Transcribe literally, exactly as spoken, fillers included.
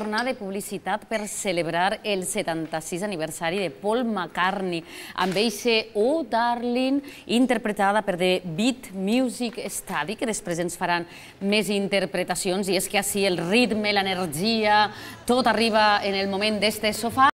jornada de publicitat per celebrar el setanta-sis aniversari de Paul McCartney, amb eixe Oh Darling, interpretada per The Beat Music Study, que després ens faran més interpretacions, i és que així el ritme, l'energia, tot arriba en el moment d'este sofà.